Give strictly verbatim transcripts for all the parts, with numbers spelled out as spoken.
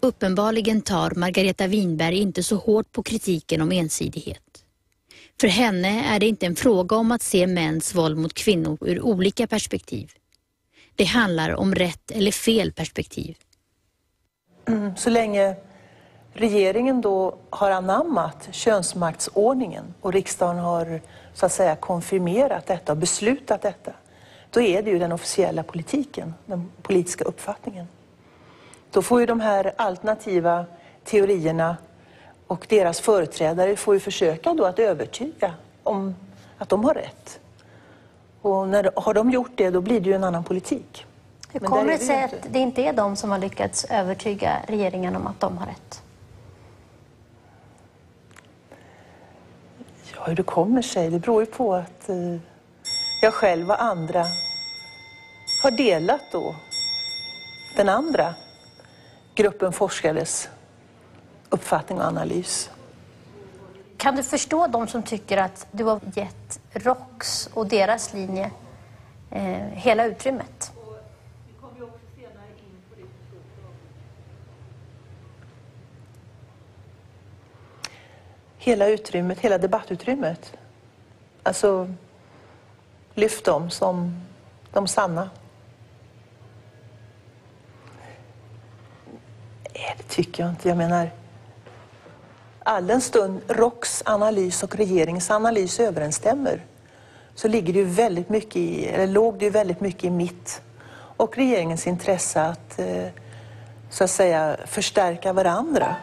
Uppenbarligen tar Margareta Winberg inte så hårt på kritiken om ensidighet. För henne är det inte en fråga om att se mäns våld mot kvinnor ur olika perspektiv. Det handlar om rätt eller fel perspektiv. Mm, så länge regeringen då har anammat könsmaktsordningen och riksdagen har så att säga konfirmerat detta och beslutat detta, då är det ju den officiella politiken, den politiska uppfattningen. Då får ju de här alternativa teorierna och deras företrädare får ju försöka då att övertyga om att de har rätt. Och när har de gjort det, då blir det ju en annan politik. Hur kommer det sig att det inte är de som har lyckats övertyga regeringen om att de har rätt? Ja, hur det kommer sig, det beror ju på att eh, jag själv och andra har delat då den andra gruppen forskares uppfattning och analys. Kan du förstå de som tycker att du har gett ROX och deras linje eh, hela utrymmet? Hela utrymmet, hela debattutrymmet. Alltså, lyft dem som de sanna. Nej, det tycker jag inte. Jag menar, all en stund ROX analys och regeringens analys överensstämmer, så ligger det ju väldigt mycket i, eller låg det ju väldigt mycket i mitt och regeringens intresse att eh, så att säga förstärka varandra.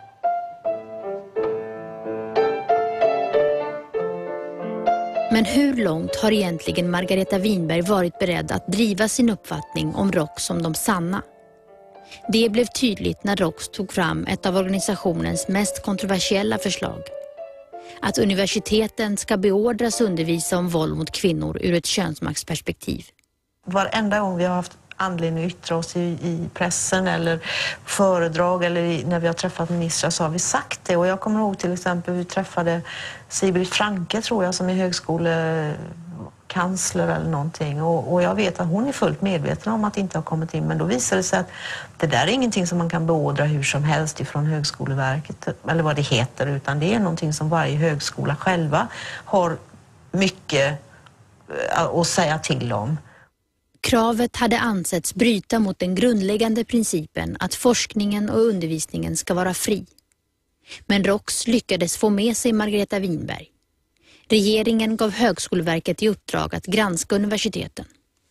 Men hur långt har egentligen Margareta Winberg varit beredd att driva sin uppfattning om ROX som de sanna? Det blev tydligt när ROX tog fram ett av organisationens mest kontroversiella förslag. Att universiteten ska beordras undervisa om våld mot kvinnor ur ett könsmaktsperspektiv. Varenda gång vi har haft anledning att yttra oss i, i pressen eller föredrag eller i, när vi har träffat ministrar så har vi sagt det. Och jag kommer ihåg till exempel vi träffade Sigrid Franke, tror jag, som är högskolekansler eller någonting. Och, och jag vet att hon är fullt medveten om att det inte har kommit in. Men då visar det sig att det där är ingenting som man kan beordra hur som helst ifrån Högskoleverket eller vad det heter. Utan det är någonting som varje högskola själva har mycket att säga till om. Kravet hade ansetts bryta mot den grundläggande principen att forskningen och undervisningen ska vara fri. Men ROX lyckades få med sig Margareta Winberg. Regeringen gav Högskoleverket i uppdrag att granska universiteten.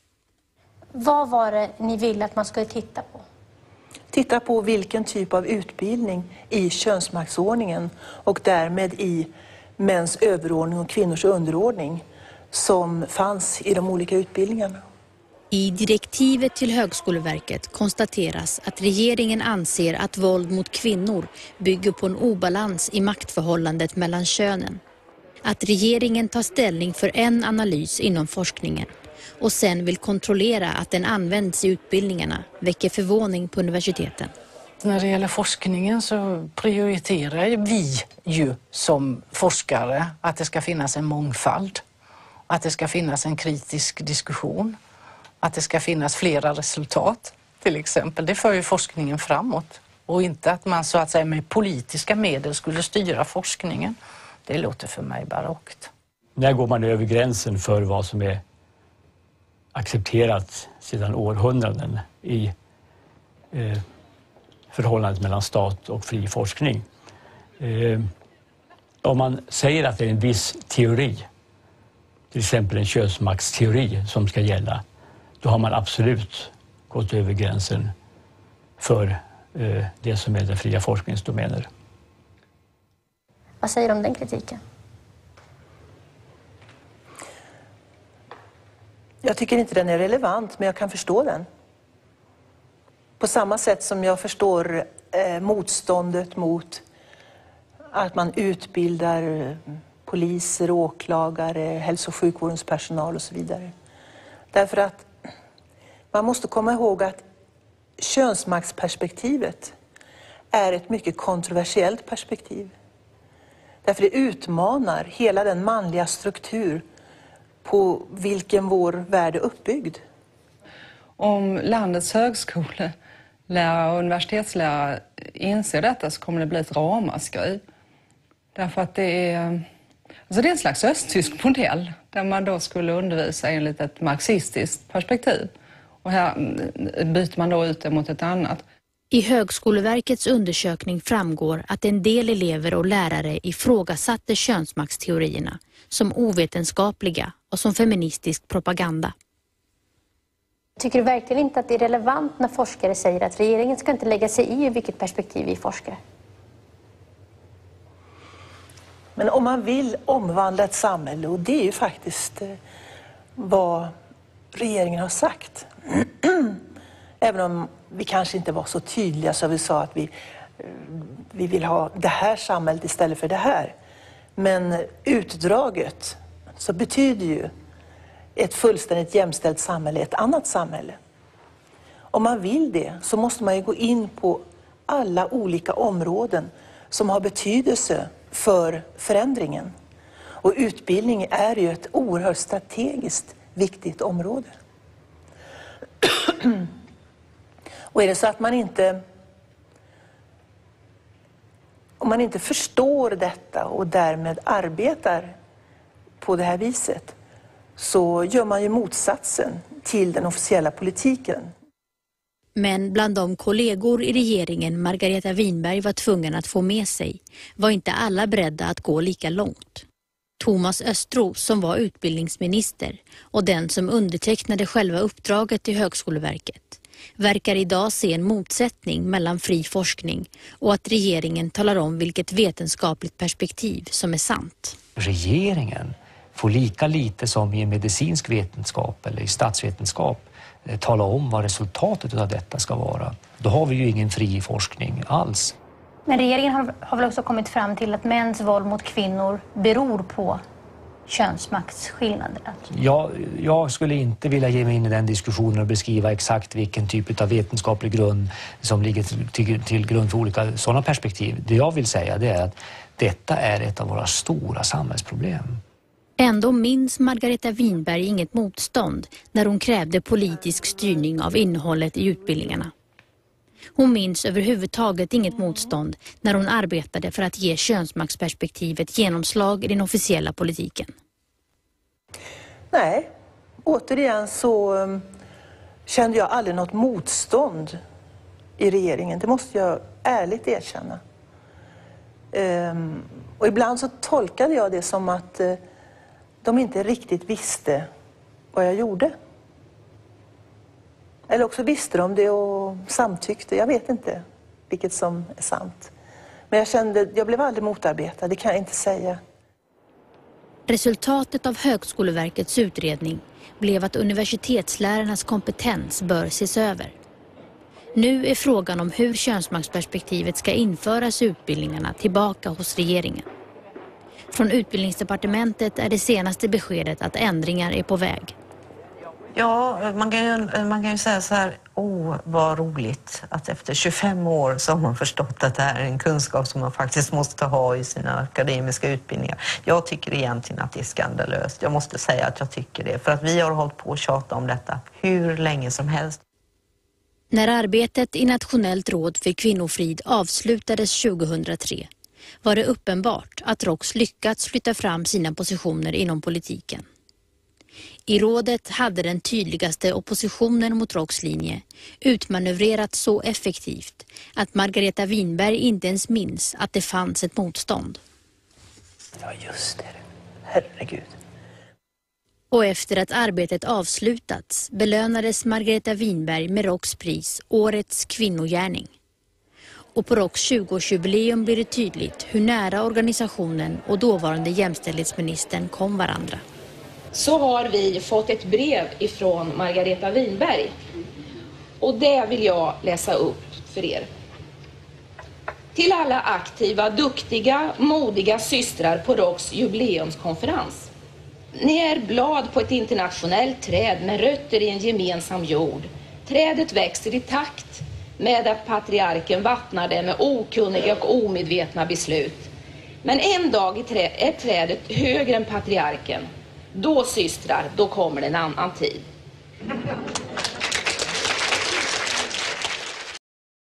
Vad var det ni ville att man skulle titta på? Titta på vilken typ av utbildning i könsmaktsordningen och därmed i mäns överordning och kvinnors underordning som fanns i de olika utbildningarna. I direktivet till Högskoleverket konstateras att regeringen anser att våld mot kvinnor bygger på en obalans i maktförhållandet mellan könen. Att regeringen tar ställning för en analys inom forskningen och sen vill kontrollera att den används i utbildningarna väcker förvåning på universiteten. När det gäller forskningen så prioriterar vi ju som forskare att det ska finnas en mångfald, att det ska finnas en kritisk diskussion. Att det ska finnas flera resultat, till exempel. Det för ju forskningen framåt. Och inte att man så att säga med politiska medel skulle styra forskningen. Det låter för mig barockt. När går man över gränsen för vad som är accepterat sedan århundraden i eh, förhållandet mellan stat och fri forskning? Eh, om man säger att det är en viss teori, till exempel en könsmaktsteori som ska gälla, då har man absolut gått över gränsen för eh, det som är den fria forskningsdomäner. Vad säger du om den kritiken? Jag tycker inte den är relevant, men jag kan förstå den. På samma sätt som jag förstår eh, motståndet mot att man utbildar poliser, åklagare, hälso- och sjukvårdens personal och så vidare. Därför att man måste komma ihåg att könsmaktsperspektivet är ett mycket kontroversiellt perspektiv. Därför det utmanar hela den manliga struktur på vilken vår värld är uppbyggd. Om landets högskolelärare och universitetslärare inser detta så kommer det bli ett ramaskri. Därför att det är, alltså det är en slags östtysk modell där man då skulle undervisa enligt ett marxistiskt perspektiv. Och här byter man då ut det mot ett annat. I Högskoleverkets undersökning framgår att en del elever och lärare ifrågasatte könsmaktsteorierna som ovetenskapliga och som feministisk propaganda. Tycker du verkligen inte att det är relevant när forskare säger att regeringen ska inte lägga sig i vilket perspektiv vi forskar? Men om man vill omvandla ett samhälle, och det är ju faktiskt vad regeringen har sagt. Även om vi kanske inte var så tydliga så vi sa att vi, vi vill ha det här samhället istället för det här. Men utdraget så betyder ju ett fullständigt jämställt samhälle ett annat samhälle. Om man vill det så måste man ju gå in på alla olika områden som har betydelse för förändringen. Och utbildning är ju ett oerhört strategiskt viktigt område. Och är det så att man inte, om man inte förstår detta och därmed arbetar på det här viset, så gör man ju motsatsen till den officiella politiken. Men bland de kollegor i regeringen Margareta Winberg var tvungen att få med sig var inte alla beredda att gå lika långt. Thomas Östros, som var utbildningsminister och den som undertecknade själva uppdraget till Högskoleverket, verkar idag se en motsättning mellan fri forskning och att regeringen talar om vilket vetenskapligt perspektiv som är sant. Regeringen får lika lite som i medicinsk vetenskap eller i statsvetenskap tala om vad resultatet av detta ska vara. Då har vi ju ingen fri forskning alls. Men regeringen har, har väl också kommit fram till att mäns våld mot kvinnor beror på könsmaktsskillnaderna? Ja, jag skulle inte vilja ge mig in i den diskussionen och beskriva exakt vilken typ av vetenskaplig grund som ligger till, till, till grund för olika sådana perspektiv. Det jag vill säga det är att detta är ett av våra stora samhällsproblem. Ändå minns Margareta Winberg inget motstånd när hon krävde politisk styrning av innehållet i utbildningarna. Hon minns överhuvudtaget inget motstånd när hon arbetade för att ge könsmaktsperspektivet genomslag i den officiella politiken. Nej, återigen så um, kände jag aldrig något motstånd i regeringen. Det måste jag ärligt erkänna. Um, och ibland så tolkade jag det som att uh, de inte riktigt visste vad jag gjorde. Eller också visste de det och samtyckte. Jag vet inte vilket som är sant. Men jag kände, jag blev aldrig motarbetad, det kan jag inte säga. Resultatet av Högskoleverkets utredning blev att universitetslärarnas kompetens bör ses över. Nu är frågan om hur könsmaktsperspektivet ska införas i utbildningarna tillbaka hos regeringen. Från Utbildningsdepartementet är det senaste beskedet att ändringar är på väg. Ja, man kan ju, man kan ju säga så här, åh vad roligt att efter tjugofem år så har man förstått att det här är en kunskap som man faktiskt måste ha i sina akademiska utbildningar. Jag tycker egentligen att det är skandalöst. Jag måste säga att jag tycker det, för att vi har hållit på att tjata om detta hur länge som helst. När arbetet i Nationellt råd för kvinnofrid avslutades tjugohundratre var det uppenbart att ROX lyckats flytta fram sina positioner inom politiken. I rådet hade den tydligaste oppositionen mot ROX linje utmanövrerat så effektivt att Margareta Winberg inte ens minns att det fanns ett motstånd. Ja, just det. Herregud. Och efter att arbetet avslutats belönades Margareta Winberg med ROX pris Årets kvinnogärning. Och på ROX tjugoårsjubileum blir det tydligt hur nära organisationen och dåvarande jämställdhetsministern kom varandra. Så har vi fått ett brev ifrån Margareta Winberg. Och det vill jag läsa upp för er. Till alla aktiva, duktiga, modiga systrar på ROX jubileumskonferens. Ni är blad på ett internationellt träd med rötter i en gemensam jord. Trädet växer i takt med att patriarken vattnar det med okunniga och omedvetna beslut. Men en dag är trädet högre än patriarken. Då systrar, då kommer det en annan tid.